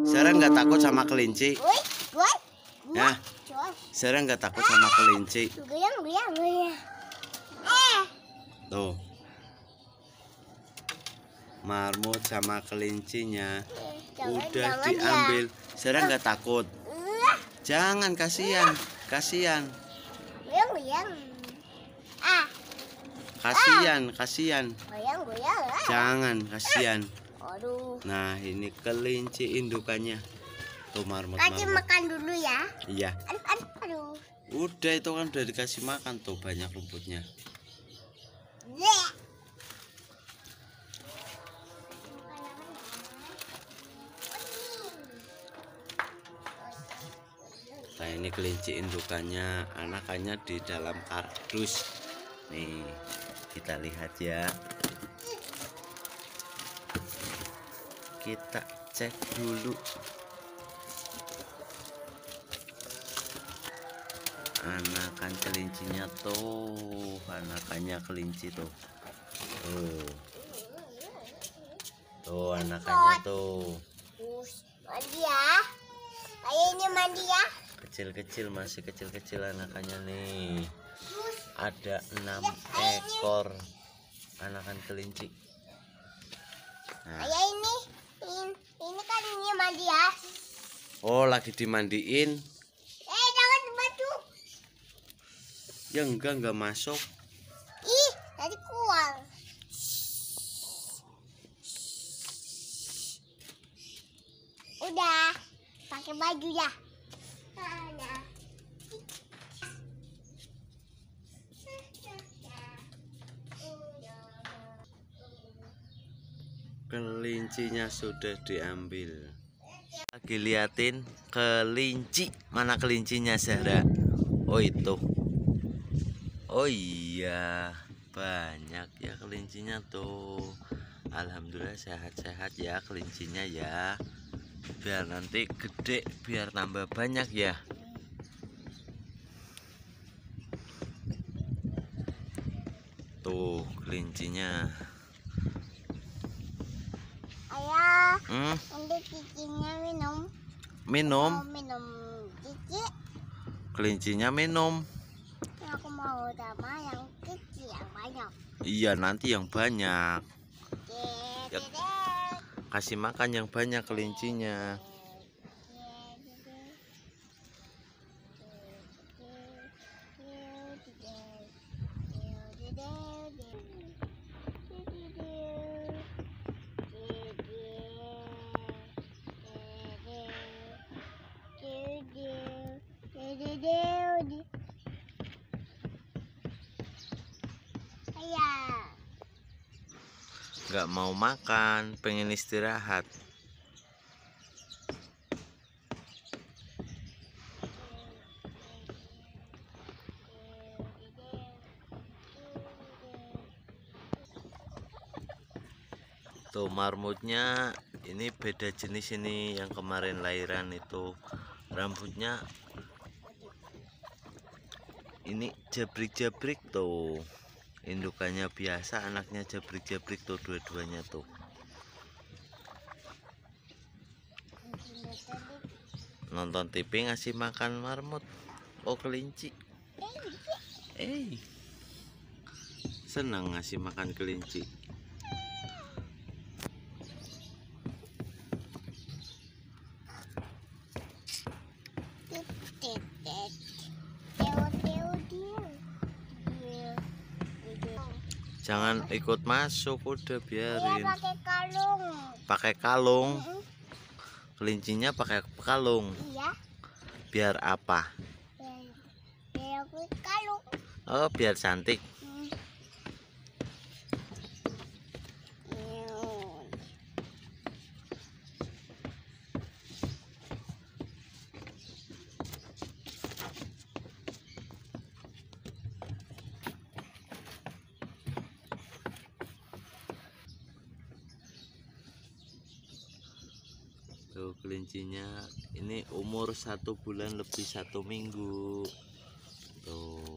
Sarah nggak takut sama kelinci? Ya, Sarah nggak takut sama kelinci. Tuh, marmut sama kelincinya udah diambil. Sarah nggak takut. Jangan, kasihan, kasihan. Kasihan. Jangan, kasihan. Nah, ini kelinci indukannya. Tuh marmut. Kasih makan dulu ya. Iya. Aduh. Udah, itu kan udah dikasih makan tuh, banyak rumputnya. Nah, ini kelinci indukannya, anakannya di dalam kardus. Nih, kita lihat ya. Kita cek dulu. Anakan kelincinya tuh, anakannya kelinci tuh. Tuh anakannya tuh. Mandi ya. Kayak ini mandi ya. Kecil-kecil, masih kecil-kecil anakannya nih. Ada 6 ekor anakan kelinci. Nah. Kayak ini kan ini mandi ya. Oh, lagi dimandiin. Jangan masuk. Ya enggak masuk. Ih, tadi keluar. Udah, pakai baju ya. Kelincinya sudah diambil. Lagi liatin kelinci. Mana kelincinya, Zahra? Oh, itu. Oh iya, banyak ya kelincinya tuh. Alhamdulillah sehat-sehat ya kelincinya ya. Biar nanti gede, biar tambah banyak ya. Tuh kelincinya. Ayah, Hmm? nanti cicinya minum. Minum? Mau minum cici. Kelincinya minum. Aku mau sama yang kecil yang banyak. Iya, nanti yang banyak. Ya, Dede. kasih makan yang banyak kelincinya. Nggak mau makan, pengen istirahat. Tuh marmutnya ini beda jenis, ini yang kemarin lahiran itu rambutnya ini jabrik-jabrik tuh. Indukannya biasa, anaknya jabrik-jabrik tuh, dua-duanya tuh. Nonton TV ngasih makan marmut. Oh, kelinci. Senang ngasih makan kelinci. Jangan ikut masuk, udah biarin. Pakai kalung. Pakai kalung. Kelincinya pakai kalung. Iya. Biar apa? Biar aku kalung. Oh, biar cantik. Tuh kelincinya ini umur 1 bulan lebih 1 minggu. Tuh